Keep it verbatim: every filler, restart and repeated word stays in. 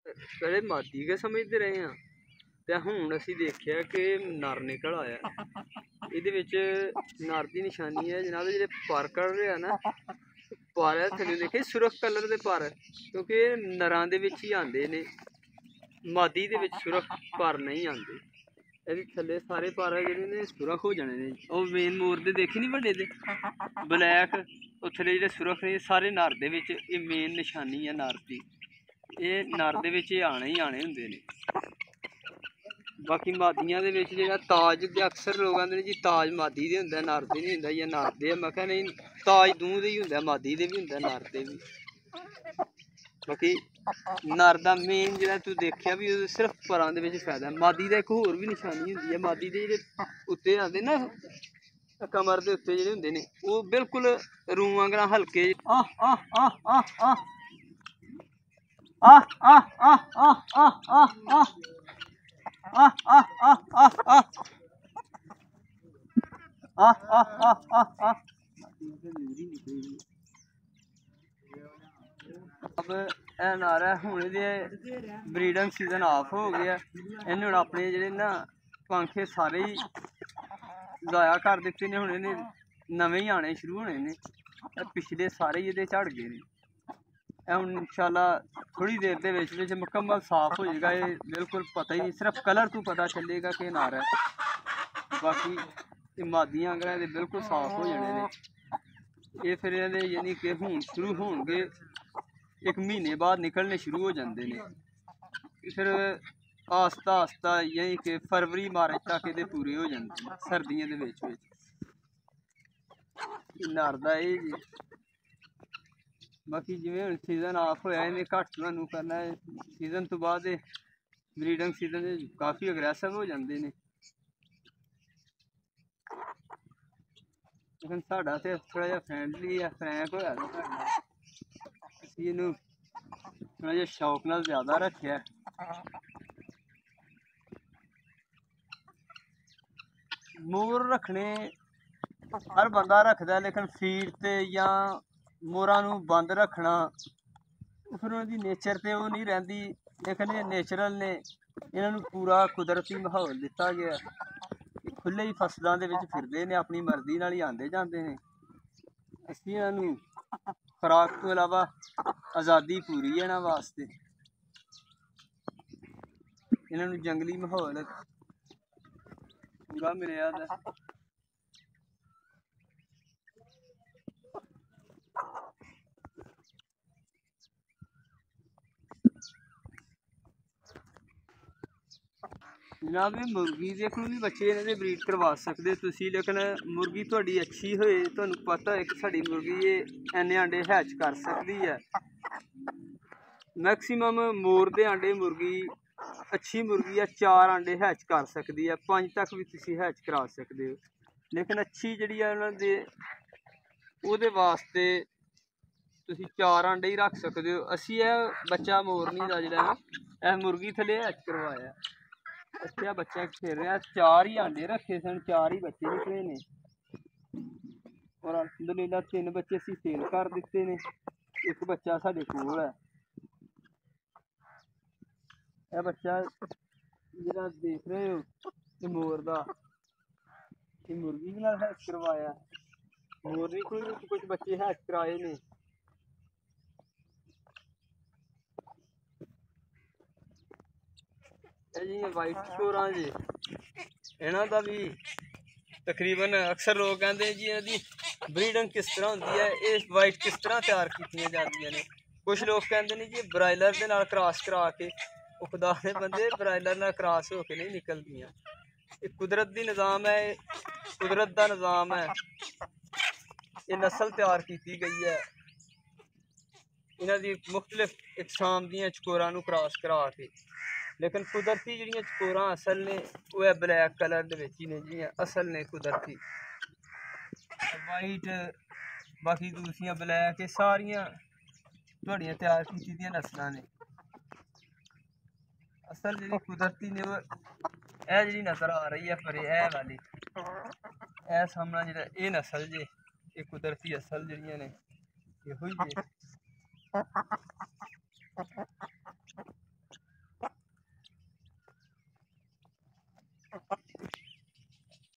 पहले मादी के समझते रहे हैं तो हुण असीं देखिया कि नर निकल आया। ये नर की निशानी है जनाब, जो पर कड़ रहा ना पर थले देखे सुरख कलर के पर, क्योंकि नरां दे विच ही आंदे ने, मादी दे विच सुरख पर नहीं आते। ये थले सारे पर जिहड़े ने सुरख हो जाने ने। वो मेन मोर दे देखे नहीं बड़े दे ब्लैक, वो थले जिहड़े सुरख ने सारे नर दे विच, ये मेन निशानी है नर की। ये नर दे विच आने ही आने हुंदे ने। बाकी मादियां दे विच जेहड़ा ताज दे अक्सर लोग आंदे ने जी ताज मादी दे हुंदा, नर दे नहीं हुंदा, या नर दे। मैं कहा नहीं, ताज दूं दे ही हुंदा, मादी दे भी हुंदा, नर दे भी। बाकी नर दा मेन जेहड़ा तू देखिया भी सिर्फ परां दे विच फायदा है। मादी दा एक होर भी निशानी हुंदी है, मादी दे जेहड़े उत्ते आंदे ना कमर दे उत्ते जेहड़े हुंदे ने, वो बिल्कुल रूं वांगरा हल्के आ आ आ आ आ आ आ आ आ आ आ Ah ah ah ah ah ah ah ah ah ah अब ए नारा हुण दे ब्रीडिंग सीजन ऑफ हो गया। इन्हें हुण अपने जेहड़े ना पंखे सारे ही जाया कर दिते ने, हुण इन्हें नवे ही आने शुरू होने ने। पिछले सारे ही झड़ गए ने। हुण इंशाअल्लाह थोड़ी देर दे विच विच मुकम्मल साफ हो जाएगा। ये बिल्कुल पता ही नहीं, सिर्फ कलर तो पता चलेगा कि नार है। बाकी ये मादियां अगर बिल्कुल साफ हो जाने ने, ये फिर यानी कि हुण शुरू होंगे एक महीने बाद निकलने शुरू हो जाते हैं। फिर आस्ता आस्ता यही कि फरवरी मार्च तक ये पूरे हो जाते हैं सर्दियों के विच विच। नर दा ये जी। बाकी जिवें हुण सीजन ऑफ होया, इन्हें घट तुहानूं करना है। सीजन तो बाद ब्रीडिंग सीजन काफ़ी अग्रैसिव हो जाते हैं। लेकिन साडा तो थोड़ा जिहा फ्रेंडली है, फ्रैंक होया असीं इहनूं थोड़ा जिहा शौक नाल ज़्यादा रखिया। मोर रखने हर बंदा रखदा, लेकिन फीड ते या मोरां नूं बंद रखना फिर उन्हां दी नेचर ते वो नहीं रहिंदी। लेकिन ये नेचुरल ने, इन्हां नूं पूरा कुदरती माहौल दिता गया। खुले ही फसलों के विच फिरदे ने, अपनी मर्जी नाल ही आंदे जांदे ने। असीं इन्हां नूं खुराक तो इलावा आज़ादी पूरी है इन्हां वास्ते। इन्हां नूं जंगली माहौल पूरा मिलिया दा। जनाब ये मुर्गी दे कोलों भी बच्चे इन्हां दे ब्रीड करवा सकदे तुसीं, लेकिन मुर्गी तुहाडी अच्छी होए, तुहानूं पता है कि साडी मुर्गी ये इन्ने अंडे हैच कर सकदी है। मैक्सीमम मोर दे अंडे मुर्गी अच्छी मुर्गी है चार अंडे हैच कर सकदी है, पंज तक भी तुसीं हैच करा सकदे हो। लेकिन अच्छी जिहड़ी है उन्हां दे ओहदे वास्ते तुसीं चार अंडे ही रख सकदे हो। असीं यह बच्चा मोरनी दा जिहड़ा है मुर्गी थले हैच करवाया। अच्छा बच्चा खेल रहा, चार ही अंडे रखे सन, चार ही बच्चे निकले ने। और अल्हम्दुलिल्लाह तीन बच्चे असीं सेल कर दिते ने, एक बच्चा साडे कोल है। यह बच्चा जिहड़ा देख रहे हो ये मोर दा, ये मुर्गी भी नाल हैच करवाया। मोरनी कोल भी कुछ बच्चे हैच कराए ने। जी वाइट चकोरां जी, इन्हां दा भी तकरीबन अक्सर लोग कहते हैं जी इहदी ब्रीडिंग किस तरह होती है, ये वाइट किस तरह तैयार की जाती ने। कुछ लोग कहते हैं जी ब्रायलर के नाल क्रॉस करा के, वो खुदा ने बंदे ब्रायलर नाल क्रॉस होके नहीं निकलदियां। ये कुदरत दी निज़ाम है, कुदरत दा निज़ाम है। ये नस्ल तैयार की गई है इन्हां दी मुख्तलिफ इकसाम दियां चकोरां नूं क्रॉस करा के। लेकिन कुदरती जिहड़ियां चकोरां असल ने वो है ब्लैक कलर दे विच ही ने, जियां असल ने कुदरती वाइट, बाकी दूसरियां ब्लैक, ये सारियां तुहाड़ियां तैयार कीती दियां नस्लां ने। असल जिहड़ी कुदरती ने वो ए जिहड़ी नज़र आ रही है पर ए वाली ए सामना जिहड़ा ये नस्ल जे, ये कुदरती असल जिहड़ियां ने इहो ही जे।